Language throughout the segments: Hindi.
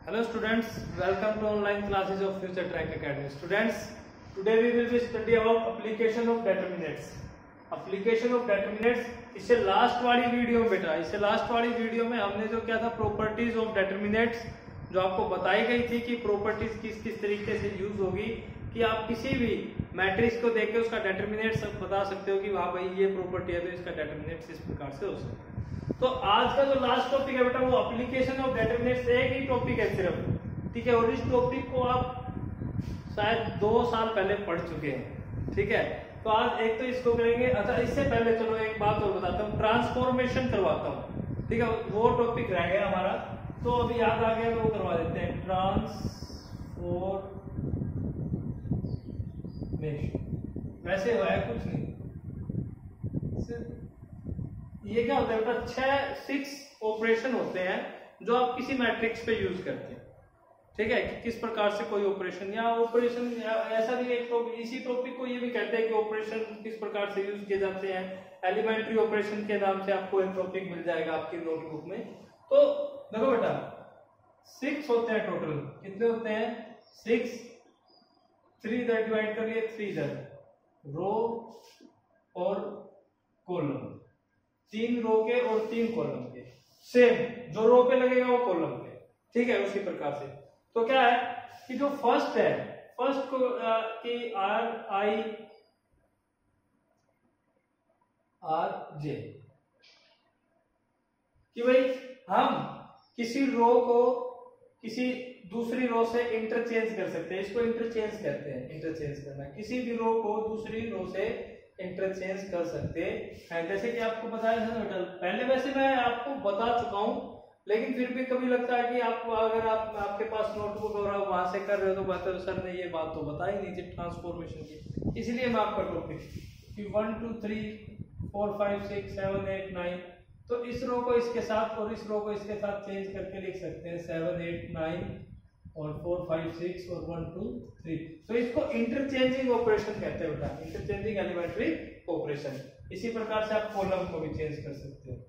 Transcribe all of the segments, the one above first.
Hello students, welcome to online classes of Future Track Academy. Students, today we will be study about application of determinants. Application of determinants इससे लास्ट वाली वीडियो में बेटा, इससे लास्ट वाली वीडियो में हमने जो क्या था प्रॉपर्टीज ऑफ डेटर्मिनेंट्स जो आपको बताई गई थी कि प्रॉपर्टीज किस किस तरीके से यूज होगी कि आप किसी भी मैट्रिक्स को देख के उसका डेटर्मिनेंट्स बता सकते हो कि हाँ भाई ये प्रॉपर्टी है तो इसका डेटर्मिनेंट्स इस प्रकार से हो सकता है। तो आज का जो लास्ट टॉपिक है बेटा वो एप्लीकेशन ऑफ डेटर्मिनेंट्स, एक ही टॉपिक है सिर्फ, ठीक है। और इस टॉपिक को आप शायद 2 साल पहले पढ़ चुके हैं, ठीक है। तो आज एक तो इसको करेंगे। अच्छा, इससे पहले चलो एक बात और बताता हूँ, ट्रांसफॉर्मेशन करवाता हूँ, ठीक है। वो टॉपिक रह गया हमारा, तो अभी याद आ गया तो वो करवा देते हैं। ट्रांसफॉर्मेशन वैसे हुआ है कुछ नहीं, ये क्या होता है बेटा, 6 ऑपरेशन होते हैं जो आप किसी मैट्रिक्स पे यूज करते हैं, ठीक है। कि किस प्रकार से कोई ऑपरेशन या ऑपरेशन ऐसा भी एक तो इसी टॉपिक को ये भी कहते हैं कि ऑपरेशन किस प्रकार से यूज किए जाते हैं। एलिमेंट्री ऑपरेशन के नाम से आपको एक टॉपिक मिल जाएगा आपकी नोटबुक में। तो देखो बेटा 6 होते हैं टोटल, कितने होते हैं 6, 3 इधर डिवाइड कर लिए, 3 इधर, रो और कॉलम, 3 रो के और 3 कॉलम के, सेम जो रो पे लगेगा वो कॉलम पे, ठीक है। उसी प्रकार से तो क्या है कि जो फर्स्ट है, फर्स्ट को कि RJ कि भाई हम किसी रो को किसी दूसरी रो से इंटरचेंज कर सकते हैं, इसको इंटरचेंज कहते हैं। इंटरचेंज करना, किसी भी रो को दूसरी रो से इंटरचेंज कर सकते हैं। जैसे कि आपको बताया था ना, पहले वैसे मैं आपको बता चुका हूं, लेकिन फिर भी कभी लगता है कि आप अगर आपके पास नोटबुक और आप वहां से कर रहे हो तो बात सर ने ये बात तो बताई नहीं थी ट्रांसफॉर्मेशन की, इसलिए मैं आपका टॉपिक कि 1 2 3 4 5 6 7 8 9, तो इस रो को इसके साथ और इस रो को इसके साथ चेंज करके लिख सकते हैं 7 8 9 और 4 5 6 और 1 2 3। तो इसको इंटरचेंजिंग ऑपरेशन कहते हैं बेटा, इंटरचेंजिंग एलिमेंट्री ऑपरेशन। इसी प्रकार से आप कॉलम को भी चेंज कर सकते हो,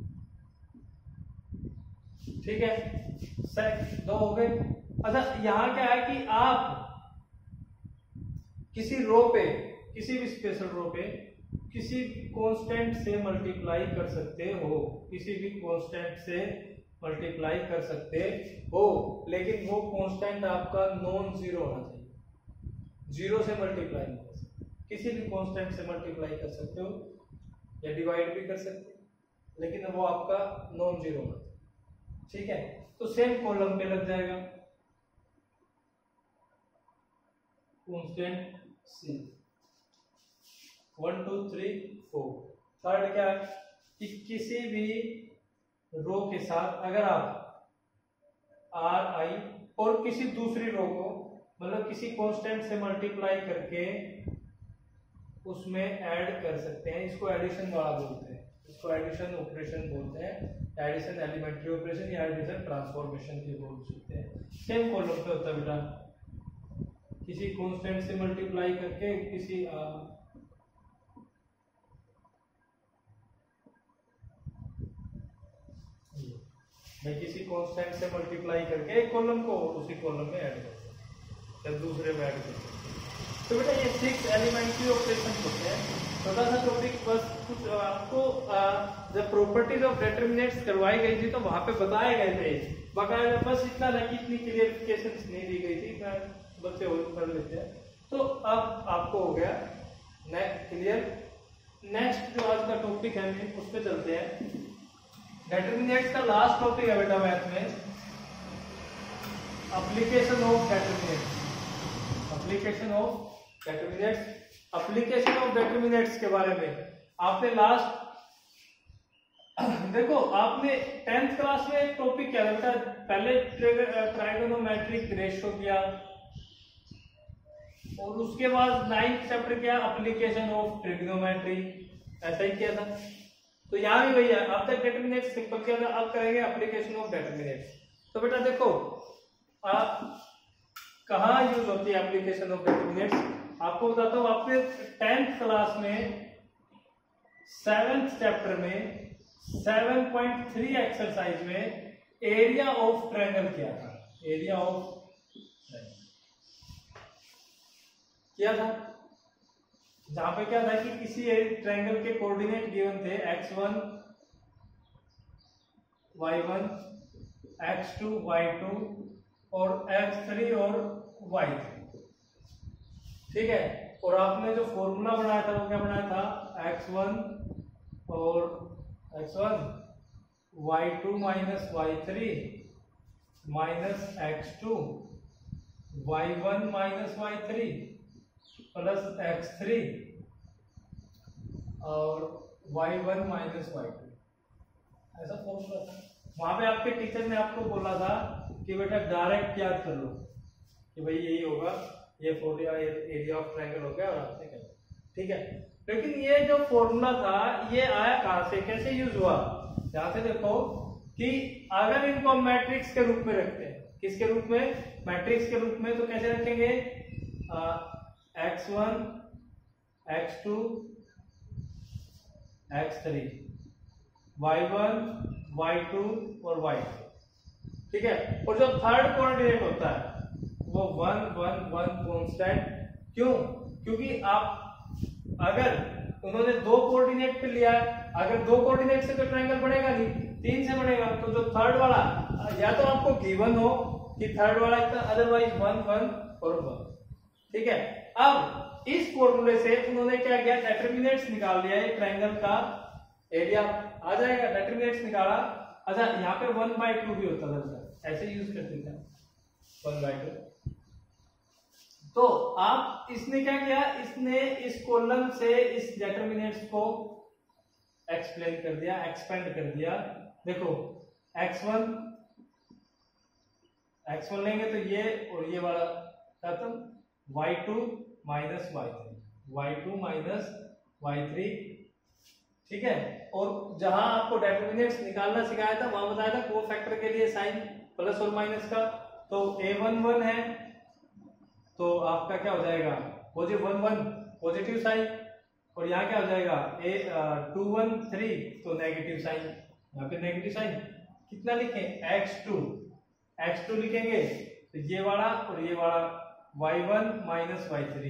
ठीक है। 2 हो गए। अच्छा, यहां क्या है कि आप किसी रो पे, किसी भी स्पेशल रो पे किसी कांस्टेंट से मल्टीप्लाई कर सकते हो, किसी भी कांस्टेंट से मल्टीप्लाई कर सकते हो, लेकिन वो कांस्टेंट आपका नॉन जीरो होना चाहिए, जीरो से मल्टीप्लाई नहीं कर सकते। किसी भी कांस्टेंट से मल्टीप्लाई कर सकते हो या डिवाइड भी कर सकते हो, लेकिन वो आपका नॉन जीरो होना चाहिए, ठीक है। तो सेम कॉलम पे लग जाएगा कांस्टेंट C 1 2 3 4। थर्ड क्या है कि किसी भी रो के साथ अगर आप RI और किसी दूसरी रो को मतलब किसी कांस्टेंट से मल्टीप्लाई करके उसमें ऐड कर सकते हैं, इसको एडिशन वाला बोलते हैं, इसको एडिशन ऑपरेशन बोलते हैं, एडिशन एलिमेंट्री ऑपरेशन या एडिशन ट्रांसफॉर्मेशन भी बोल सकते हैं। सेम कॉलम पे होता है बेटा, किसी कांस्टेंट से मल्टीप्लाई करके किसी किसी कांस्टेंट से मल्टीप्लाई करके एक कॉलम को उसी कॉलम में ऐड कर सकते हैं या दूसरे में ऐड कर सकते हैं। तो बेटा ये 6 एलिमेंट्री ऑपरेशन होते हैं। छोटा सा टॉपिक, बस कुछ आपको जब प्रॉपर्टीज ऑफ डेटर्मिनेंट्स करवाई गई थी तो वहां पे बताए गए थे बकायदा, बस इतना था कि इतनी क्लियरिफिकेशन नहीं दी गई थी, बच्चे और कर लेते हैं। तो अब आपको हो गया क्लियर। नेक्स्ट जो आज का टॉपिक है उस पर चलते हैं। डेटर्मिनेंट्स का लास्ट टॉपिक है बेटा मैथ में application of determinants. Application of determinants, application of determinants के बारे में आपने लास्ट देखो, आपने 10th क्लास में एक टॉपिक क्या था, पहले ट्राइगोनोमेट्रिक रेशियो किया और उसके बाद 9th चैप्टर किया एप्लीकेशन ऑफ ट्रिग्नोमेट्री, ऐसा ही किया था। तो यहाँ भी वही है, अब तक डेटर्मिनेंट्स सिंपल किया था, अब करेंगे एप्लीकेशन ऑफ डेटर्मिनेंट्स। तो बेटा देखो आप कहाँ यूज होती है एप्लीकेशन ऑफ डेटर्मिनेंट्स, आपको बताता हूँ। आपने 10th क्लास में 7th चैप्टर में 7.3 एक्सरसाइज में एरिया ऑफ ट्रायंगल किया था, एरिया ऑफ किया था, जहां पे क्या था कि किसी ट्रायंगल के कोऑर्डिनेट गिवन थे x1 y1 x2 y2 और x3 और y3, ठीक है। और आपने जो फॉर्मूला बनाया था वो क्या बनाया था, x1 और x1 y2 minus y3 minus x2 y1 minus y3 plus x3 और y1 माइनस y2, ऐसा फॉर्मूला था। वहां पे आपके टीचर ने आपको बोला था कि बेटा डायरेक्ट याद कर लो कि भाई यही होगा, ये एरिया ऑफ ट्रायंगल हो गया और आपने कर, ठीक है। लेकिन ये जो फॉर्मूला था ये आया कहां से, कैसे यूज हुआ, यहां से देखो कि अगर इनको हम मैट्रिक्स के रूप में रखते हैं, किसके रूप में, मैट्रिक्स के रूप में, तो कैसे रखेंगे, x1 x2 x3 y1 y2 और y2, ठीक है। और जो थर्ड कोऑर्डिनेट होता है वो 1 1 1 कांस्टेंट, क्यों, क्योंकि आप अगर उन्होंने दो कोऑर्डिनेट पे लिया है, अगर दो कोऑर्डिनेट से तो ट्रायंगल बनेगा नहीं, तीन से बनेगा, तो जो थर्ड वाला या तो आपको गिवन हो कि थर्ड वाला इतना, अदरवाइज 1 1 और 1, ठीक है। अब इस फॉर्मूले से उन्होंने क्या किया, डिटरमिनेंट्स निकाल लिया, ये ट्रायंगल का एरिया आ जाएगा, डिटरमिनेंट्स निकाला। अच्छा यहाँ पे 1/2 भी होता था सर, ऐसे यूज करते थे 1/2। तो आप इसने क्या किया, इसने इस कॉलम से इस डिटरमिनेंट्स को एक्सप्लेन कर दिया, एक्सपेंड कर दिया। देखो x1 लेंगे तो ये और ये वाला खत्म, y2 minus y3 minus y3, ठीक है। और जहां आपको डिटरमिनेंट्स निकालना सिखाया था वहां बताया था कोफैक्टर के लिए साइन प्लस और माइनस का, तो a11 है तो आपका क्या हो जाएगा, पॉजिटिव साइन, और यहाँ क्या हो जाएगा a213 तो नेगेटिव साइन, यहाँ पे नेगेटिव साइन। कितना लिखें, x2 लिखेंगे तो ये वाला और ये वाला y1 minus y3,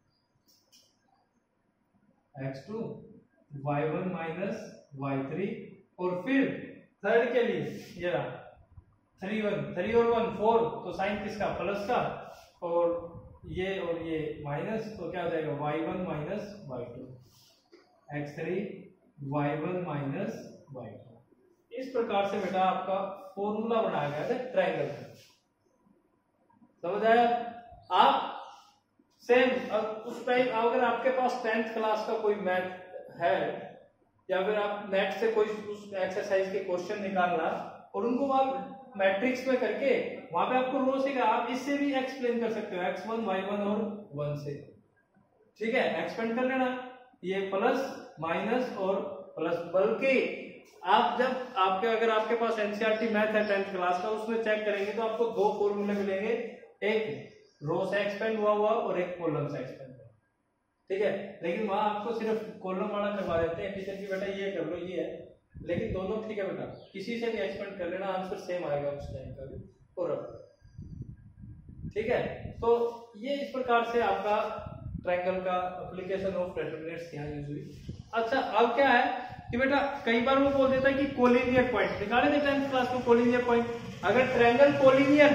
x2 y1 minus y3, और फिर थर्ड के लिए ये रहा 3 और 1 4, तो साइन किसका, प्लस का, और ये माइनस, तो क्या हो जाएगा y1 minus y2, x3 y1 minus y2। इस प्रकार से बेटा आपका फॉर्मूला बनाया गया है ट्रायंगल का, समझ आया। आप सेम उस टाइप अगर आपके पास 10th क्लास का कोई मैथ है या फिर आप नेट से कोई उस एक्सरसाइज के क्वेश्चन निकालना और उनको आप मैट्रिक्स में करके वहां पे आपको रो से आप इससे भी एक्सप्लेन कर सकते हो, x1 y1 और 1 से, ठीक है, एक्सपेंड कर लेना, ये प्लस माइनस और प्लस। बल्कि आप जब अगर आपके पास एनसीईआरटी मैथ है 10th क्लास का, उसमें चेक करेंगे तो आपको दो फॉर्मूले मिलेंगे, एक रो से एक्सपेंड हुआ और एक कॉलम से एक्सपेंड, ठीक है। लेकिन वहां आपको सिर्फ कॉलम वाला करवा देते हैं टीचर की, बेटा ये कर लो, ये है, लेकिन दोनों ठीक है बेटा, किसी से भी एक्सपेंड कर लेना, आंसर सेम आएगा उस टाइम का भी, और ठीक है। तो ये इस प्रकार से आपका ट्रायंगल का एप्लीकेशन ऑफ डिटरमिनेंट्स यहाँ यूज हुई। अच्छा अब क्या है कि बेटा कई बार वो बोल देता है कि कोलिनियर पॉइंट निकाले थे 10th क्लास में, कोलिनियर पॉइंट, अगर ट्रायंगल कोलिनियर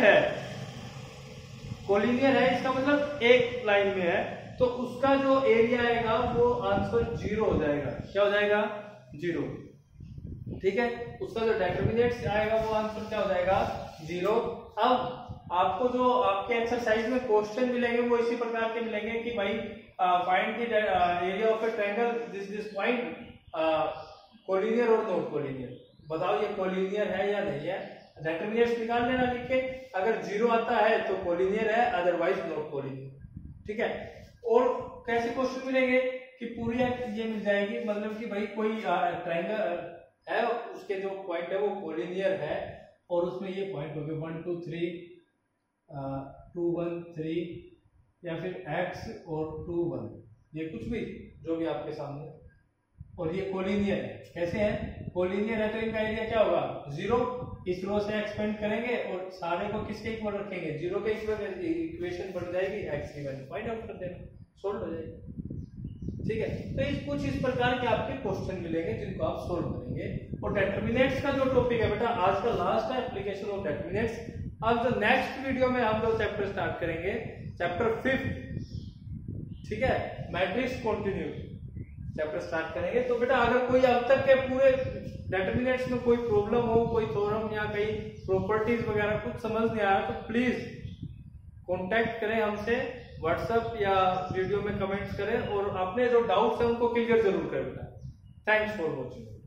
है इसका मतलब एक लाइन में है, तो उसका जो एरिया आएगा वो आंसर 0 हो जाएगा, क्या हो जाएगा 0, ठीक है। उसका जो डिटरमिनेंट्स आएगा वो आंसर क्या हो जाएगा 0। अब आपको जो आपके एक्सरसाइज में क्वेश्चन मिलेंगे वो इसी प्रकार के मिलेंगे कि भाई find the area of a triangle this point collinear और नॉट कोलिनियर, बताओ ये कोलिनियर है या नहीं है, डिटरमिनेंट्स निकाल लेना लिख के, अगर 0 आता है तो कोलिनियर है, अदरवाइज नॉट कोलिनियर, ठीक है। और कैसे क्वेश्चन मिलेंगे कि पूरी ये मिल जाएगी, मतलब कि भाई कोई ट्रायंगल है, उसके जो पॉइंट है वो कोलिनियर है और उसमें ये पॉइंट हो गए 1 2 3 2 1 3 या फिर x और 2 1, ये कुछ भी जो भी आपके सामने, और ये कोलिनियर है। कैसे है, कोलिनियर है तो इनका एरिया क्या होगा 0, इस रो से एक्सपेंड करेंगे और सारे को किसके इक्वल रखेंगे, 0 के इक्वल, इक्वेशन बन जाएगी x की वैल्यू फाइंड आउट कर देना, सोल्व हो जाएगी। ठीक है, तो कुछ इस प्रकार के आपके क्वेश्चन मिलेंगे जिनको आप सोल्व करेंगे। और डेटर्मिनेंट्स का जो टॉपिक है बेटा आज का लास्ट है, एप्लीकेशन ऑफ डेटर्मिनेंट्स। अब जो नेक्स्ट वीडियो में हम लोग चैप्टर स्टार्ट करेंगे, चैप्टर 5, ठीक है, मैट्रिक्स कंटिन्यूटी चैप्टर स्टार्ट करेंगे। तो बेटा अगर कोई अब तक के पूरे डेटर्मिनेंट्स में कोई प्रॉब्लम हो, कोई थ्योरम या कई प्रॉपर्टीज वगैरह कुछ समझ नहीं आया, तो प्लीज कांटेक्ट करें हमसे, व्हाट्सएप या वीडियो में कमेंट्स करें और अपने जो डाउट्स हैं उनको क्लियर जरूर करें बेटा। Thanks for watching.